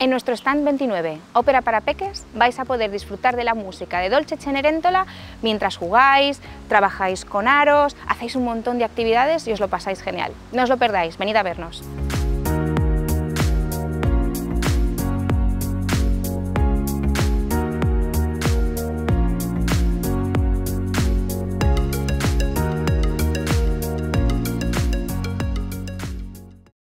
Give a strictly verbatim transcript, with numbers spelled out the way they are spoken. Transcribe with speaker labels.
Speaker 1: En nuestro stand veintinueve, Ópera para Peques, vais a poder disfrutar de la música de Dolce Cenerentola mientras jugáis, trabajáis con aros, hacéis un montón de actividades y os lo pasáis genial. No os lo perdáis, venid a vernos.